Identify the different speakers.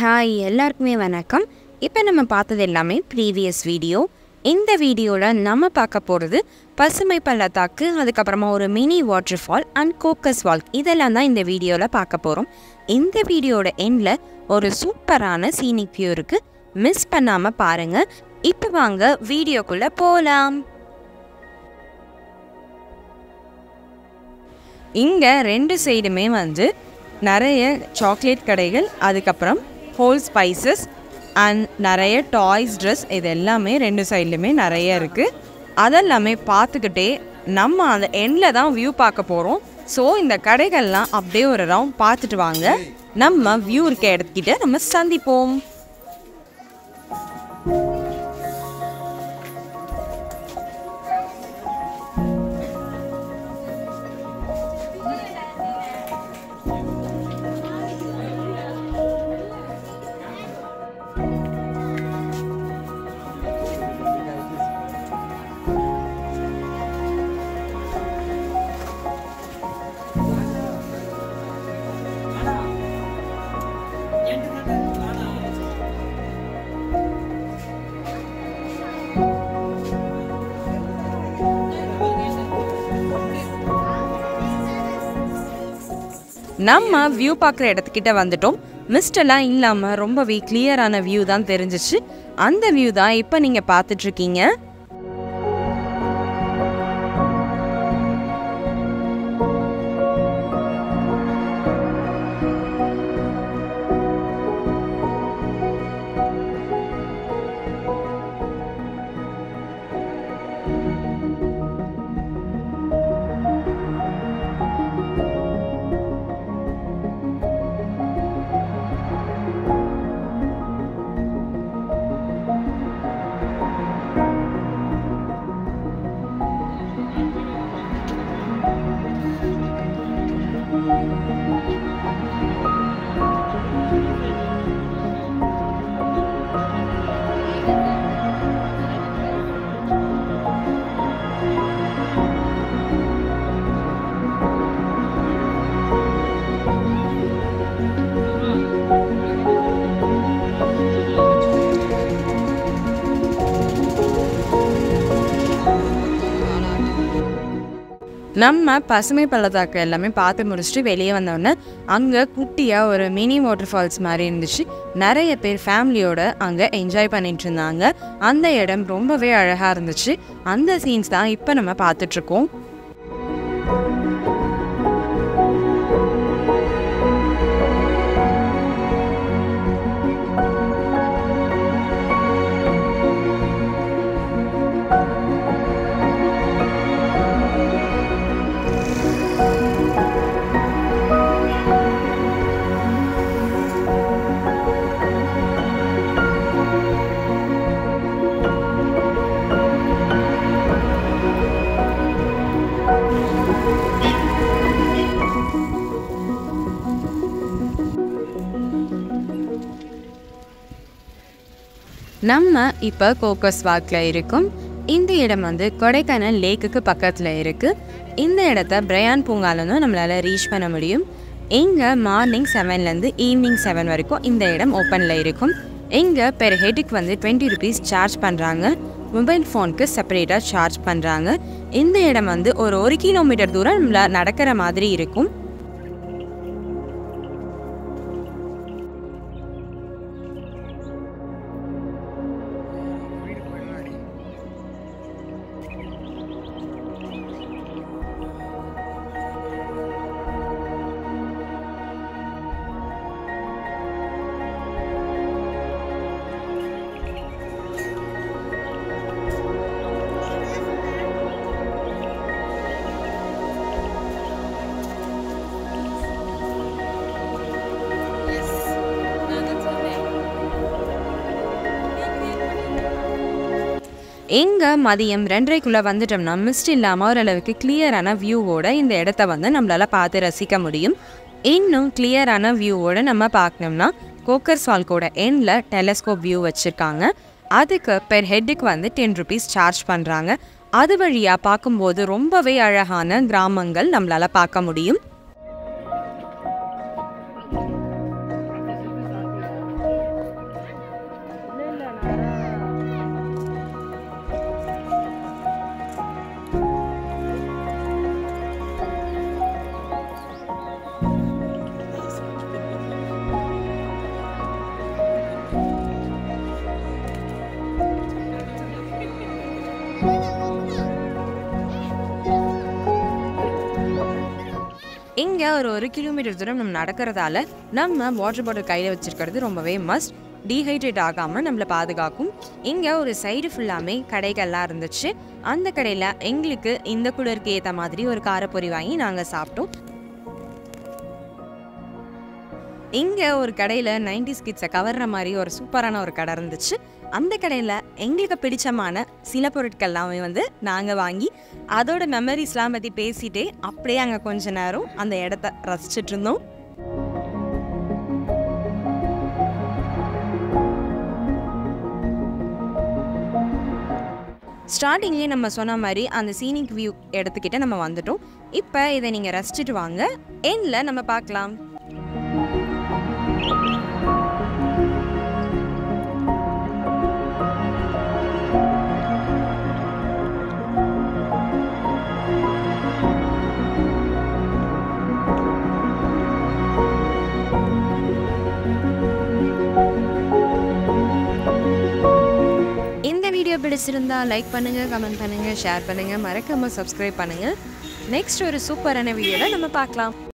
Speaker 1: Hi எல்லாருக்குமே வணக்கம். இப்போ நம்ம பார்த்தது எல்லாமே ப்ரீவியஸ் வீடியோ. இந்த வீடியோவில் நம்ம பார்க்க போகிறது பசுமை பள்ளத்தாக்கு, அதுக்கப்புறமா ஒரு mini waterfall and Coaker's walk. இதெல்லாம் தான் இந்த வீடியோவில் பார்க்க போகிறோம். இந்த வீடியோட எண்டில் ஒரு சூப்பரான சீனிக் வியூ இருக்குது, மிஸ் பண்ணாமல் பாருங்கள். இப்போ வாங்க வீடியோக்குள்ளே போகலாம். இங்கே ரெண்டு சைடுமே நிறைய சாக்லேட் கடைகள், அதுக்கப்புறம் ஹோல் ஸ்பைசஸ் அண்ட் நிறைய டாய்ஸ், ட்ரெஸ், இது எல்லாமே ரெண்டு சைட்லையுமே நிறைய இருக்குது. அதெல்லாமே பார்த்துக்கிட்டே நம்ம அந்த எண்டில் தான் வியூ பார்க்க போகிறோம். ஸோ இந்த கடைகள்லாம் அப்படியே ஒரு ரவுண்ட் பார்த்துட்டு வாங்க. நம்ம வியூ இருக்க இடத்துக்கிட்ட நம்ம சந்திப்போம். நம்ம வியூ பார்க்குற இடத்துக்கிட்ட வந்துட்டோம். மிஸ்டெல்லாம் இல்லாமல் ரொம்பவே கிளியரான வியூ தான் தெரிஞ்சிச்சு. அந்த வியூ தான் இப்போ நீங்கள் பார்த்துட்ருக்கீங்க. நம்ம பசுமை பள்ளத்தாக்கு எல்லாமே பார்த்து முடிச்சுட்டு வெளியே வந்தோடனே அங்கே குட்டியாக ஒரு மினி வாட்டர் ஃபால்ஸ் மாதிரி இருந்துச்சு. நிறைய பேர் ஃபேமிலியோடு அங்கே என்ஜாய் பண்ணிட்டு இருந்தாங்க. அந்த இடம் ரொம்பவே அழகாக இருந்துச்சு. அந்த சீன்ஸ் தான் இப்போ நம்ம பார்த்துட்ருக்கோம். நம்ம இப்போ கோக்கஸ் வாக்கில் இருக்கும். இந்த இடம் கொடைக்கானல் லேக்குக்கு பக்கத்தில் இருக்குது. இந்த இடத்த பிரையான் பூங்காலன்னு நம்மளால் ரீச் பண்ண முடியும். இங்கே மார்னிங் 7லேருந்து ஈவினிங் 7 வரைக்கும் இந்த இடம் ஓப்பனில் இருக்கும். இங்கே பெர் ஹெட்டுக்கு 20 rupees சார்ஜ் பண்ணுறாங்க. மொபைல் ஃபோனுக்கு செப்பரேட்டாக சார்ஜ் பண்ணுறாங்க. இந்த இடம் ஒரு 1 கிலோமீட்டர் தூரம் நம்மளால் நடக்கிற மாதிரி இருக்கும். எங்கே மதியம் 2:30க்குள்ளே வந்துட்டோம்னா மிஸ்ட் இல்லாமல் ஓரளவுக்கு கிளியரான வியூவோட இந்த இடத்த நம்மளால் பார்த்து ரசிக்க முடியும். இன்னும் கிளியரான வியூவோடு நம்ம பார்க்கணும்னா கோக்கர்ஸ் வால்க்கோட எண்டில் டெலஸ்கோப் வியூ வச்சுருக்காங்க. அதுக்கு பெர் ஹெட்டுக்கு 10 rupees சார்ஜ் பண்ணுறாங்க. அது வழியாக பார்க்கும்போது ரொம்பவே அழகான கிராமங்கள் நம்மளால் பார்க்க முடியும். ஒரு 1 கிலோமீட்டர் தூரம் நம்ம நடக்கிறதால நம்ம வாட்டர் பாட்டில் கையில் வச்சுருக்கிறது ரொம்பவே மஸ்ட். டீஹைட்ரேட் ஆகாமல் நம்மளை பாதுகாக்கும். இங்கே ஒரு சைடு ஃபுல்லாமே கடைகள்லாம் இருந்துச்சு. அந்த கடையில் எங்களுக்கு இந்த குளிருக்கு ஏற்ற மாதிரி ஒரு காரப்பொரி வாங்கி நாங்கள் சாப்பிட்டோம். இங்கே ஒரு கடையில் 90s கிட்ஸை கவர்ற மாதிரி ஒரு சூப்பரான ஒரு கடை இருந்துச்சு. அந்த கடையில் எங்களுக்கு பிடிச்சமான சில பொருட்கள்லாமே நாங்கள் வாங்கி அதோட மெமரிஸ்லாம் பற்றி பேசிகிட்டே அப்படியே அங்கே கொஞ்ச நேரம் அந்த இடத்த ரசிச்சுட்டு இருந்தோம். ஸ்டார்டிங்லேயே நம்ம சொன்ன மாதிரி அந்த சீனிக் வியூ இடத்துக்கிட்ட நம்ம வந்துட்டோம். இப்போ இதை நீங்கள் ரசிச்சுட்டு வாங்க, எண்ணில் நம்ம பார்க்கலாம். வீடியோ பிடிச்சிருந்தா லைக் பண்ணுங்க, கமெண்ட் பண்ணுங்க, ஷேர் பண்ணுங்க, மறக்காம சப்ஸ்கிரைப் பண்ணுங்க. நெக்ஸ்ட் ஒரு சூப்பரான வீடியோல நம்ம பார்க்கலாம்.